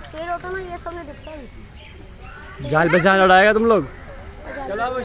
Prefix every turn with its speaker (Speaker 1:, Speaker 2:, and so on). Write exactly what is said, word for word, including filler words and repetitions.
Speaker 1: पेड़ होता ना ये सब नहीं दिखता।
Speaker 2: जाल पे से लड़ाएगा तुम लोग।
Speaker 3: चलो